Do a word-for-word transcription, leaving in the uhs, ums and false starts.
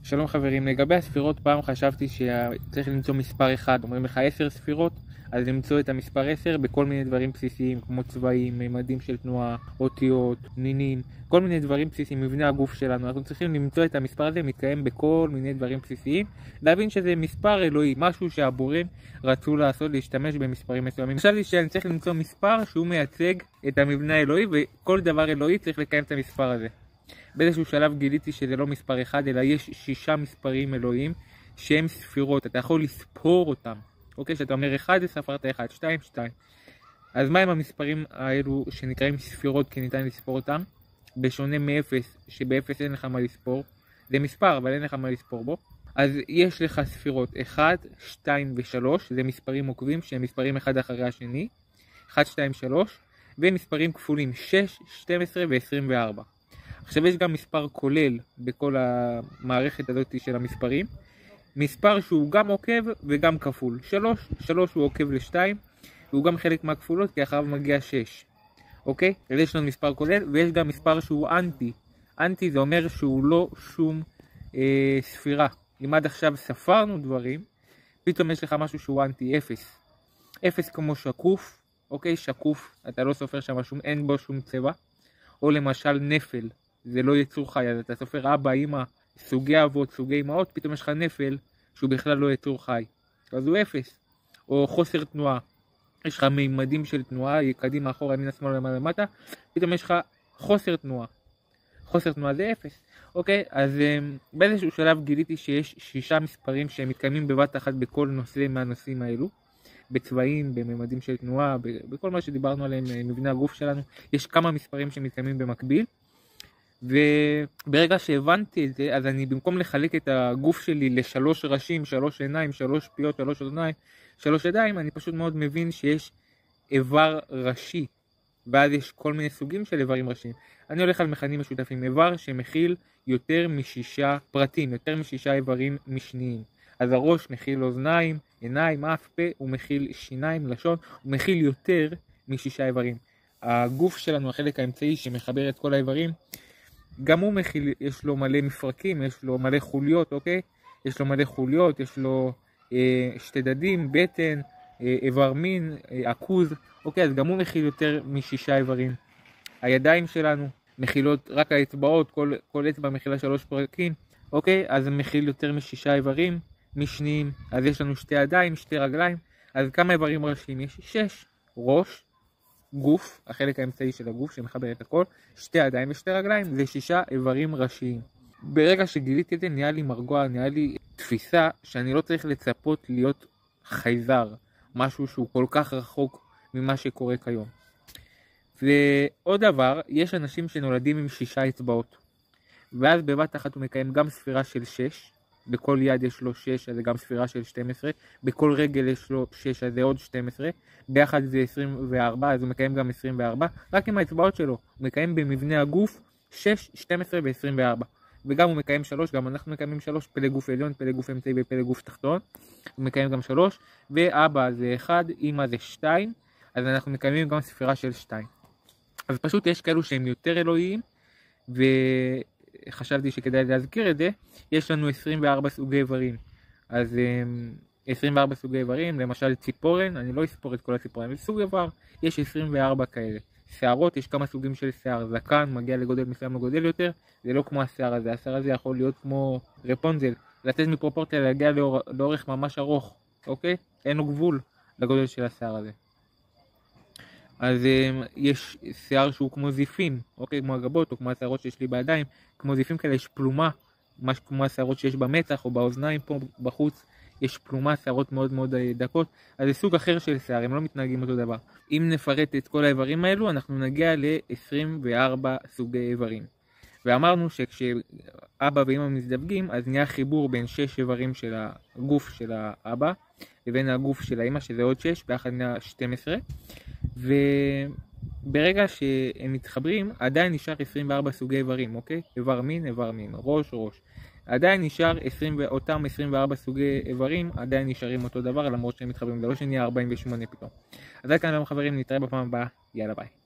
שלום חברים, לגבי הספירות פעם חשבתי שצריך למצוא מספר אחד, אומרים לך עשר ספירות, אז למצוא את המספר עשר בכל מיני דברים בסיסיים כמו צבעים, ממדים של תנועה, אותיות, מינים, כל מיני דברים בסיסיים, מבנה הגוף שלנו. אנחנו צריכים למצוא את המספר הזה, מתקיים בכל מיני דברים בסיסיים, להבין שזה מספר אלוהי, משהו שהבוראים רצו לעשות, להשתמש במספרים מסוימים. חשבתי שאני צריך למצוא מספר שהוא מייצג את המבנה האלוהי, וכל דבר אלוהי צריך לקיים את המספר הזה. באיזשהו שלב גיליתי שזה לא מספר אחד, אלא יש שישה מספרים אלוהים שהם ספירות, אתה יכול לספור אותם. אוקיי, שאתה אומר אחד, ספרת אחד, שתיים, שתיים. אז מה הם המספרים האלו שנקראים ספירות כי ניתן לספור אותם? בשונה מאפס, שבאפס אין לך מה לספור. זה מספר, אבל אין לך מה לספור בו. אז יש לך ספירות אחת, שתיים ושלוש, זה מספרים עוקבים שהם מספרים אחד אחרי השני. אחת, שתיים, שלוש, ומספרים כפולים שש, שתים עשרה ו-עשרים וארבע. עכשיו יש גם מספר כולל בכל המערכת הזאת של המספרים. מספר שהוא גם עוקב וגם כפול. שלוש, שלוש הוא עוקב לשתיים, והוא גם חלק מהכפולות כי אחריו מגיע שש. אוקיי? אז יש לנו מספר כולל, ויש גם מספר שהוא אנטי. אנטי זה אומר שהוא לא שום אה, ספירה. אם עד עכשיו ספרנו דברים, פתאום יש לך משהו שהוא אנטי, אפס. אפס כמו שקוף, אוקיי? שקוף, אתה לא סופר שם שום, אין בו שום צבע. או למשל נפל. זה לא יצור חי, אז אתה סופר אבא, אמא, סוגי אבות, סוגי אמאות, פתאום יש לך נפל שהוא בכלל לא יצור חי. אז הוא אפס. או חוסר תנועה. יש לך מימדים של תנועה, קדימה, אחורה, ימין, שמאלה, למעלה, למטה, פתאום יש לך חוסר תנועה. חוסר תנועה זה אפס. אוקיי, אז באיזשהו שלב גיליתי שיש שישה מספרים שהם מתקיימים בבת אחת בכל נושא מהנושאים האלו. בצבעים, בממדים של תנועה, בכל מה שדיברנו עליהם, מבנה הגוף שלנו. יש כמה מספרים שמתקיימים במקביל. וברגע שהבנתי את זה, אז אני במקום לחלק את הגוף שלי לשלוש ראשים, שלוש עיניים, שלוש פיות, שלוש אוזניים, שלוש ידיים, אני פשוט מאוד מבין שיש איבר ראשי, ואז יש כל מיני סוגים של איברים ראשיים. אני הולך על מכנים משותפים, איבר שמכיל יותר משישה פרטים, יותר משישה איברים משניים. אז הראש מכיל אוזניים, עיניים, אף, פה, הוא מכיל שיניים, לשון, הוא מכיל יותר משישה איברים. הגוף שלנו, החלק האמצעי שמחבר את כל האיברים, גם הוא מכיל, יש לו מלא מפרקים, יש לו מלא חוליות, אוקיי? יש לו מלא חוליות, יש לו אה, שתי דדים, בטן, אה, איבר מין, אה, עכוז, אוקיי? אז גם הוא מכיל יותר משישה איברים. הידיים שלנו מכילות, רק האצבעות, כל, כל אצבע מכילה שלוש פרקים, אוקיי? אז הם מכיל יותר משישה איברים משניים. אז יש לנו שתי ידיים, שתי רגליים. אז כמה איברים ראשיים יש? שש. ראש, גוף, החלק האמצעי של הגוף שמחבר את הכל, שתי ידיים ושתי רגליים, זה שישה איברים ראשיים. ברגע שגיליתי את זה נהיה לי מרגוע, נהיה לי תפיסה שאני לא צריך לצפות להיות חייזר, משהו שהוא כל כך רחוק ממה שקורה כיום. ועוד דבר, יש אנשים שנולדים עם שישה אצבעות, ואז בבת אחת הוא מקיים גם ספירה של שש, בכל יד יש לו שש, אז זה גם ספירה של שתים עשרה, בכל רגל יש לו שש, אז זה עוד שתים עשרה, ביחד זה עשרים וארבע, אז הוא מקיים גם עשרים וארבע, רק עם האצבעות שלו, הוא מקיים במבנה הגוף שש, שתים עשרה ו-עשרים וארבע, וגם הוא מקיים שלוש, גם אנחנו מקיימים שלוש, פלא גוף עליון, פלא גוף אמצעי ופלא גוף תחתון, הוא מקיים גם שלוש, ואבא זה אחד, אמא זה שתיים, אז אנחנו מקיימים גם ספירה של שתיים. אז פשוט יש כאלו שהם יותר אלוהיים, ו... חשבתי שכדאי להזכיר את זה, יש לנו עשרים וארבע סוגי איברים. אז עשרים וארבע סוגי איברים, למשל ציפורן, אני לא אספור את כל הציפורן, אבל סוג איבר, יש עשרים וארבע כאלה. שערות, יש כמה סוגים של שיער, זקן, מגיע לגודל מסוים לגודל יותר, זה לא כמו השיער הזה, השיער הזה יכול להיות כמו רפונזל, לצאת מפרופורציה להגיע לאור, לאורך ממש ארוך, אוקיי? אין לו גבול לגודל של השיער הזה. אז um, יש שיער שהוא כמו זיפים, אוקיי, כמו הגבות או כמו השערות שיש לי בידיים, כמו זיפים כאלה, יש פלומה, ממש כמו השערות שיש במצח או באוזניים פה בחוץ, יש פלומה, שערות מאוד מאוד דקות, אז זה סוג אחר של שיער, הם לא מתנהגים אותו דבר. אם נפרט את כל האיברים האלו, אנחנו נגיע ל-עשרים וארבע סוגי איברים. ואמרנו שכשאבא ואמא מזדווגים, אז נהיה חיבור בין שש איברים של הגוף של האבא, לבין הגוף של האמא, שזה עוד שש, ביחד נהיה שתים עשרה. וברגע שהם מתחברים, עדיין נשאר עשרים וארבע סוגי איברים, אוקיי? איבר מין, איבר מין, ראש, ראש. עדיין נשאר עשרים, אותם עשרים וארבע סוגי איברים, עדיין נשארים אותו דבר, למרות שהם מתחברים, זה לא שנהיה ארבעים ושמונה פתאום. אז עד כאן חברים, נתראה בפעם הבאה, יאללה ביי.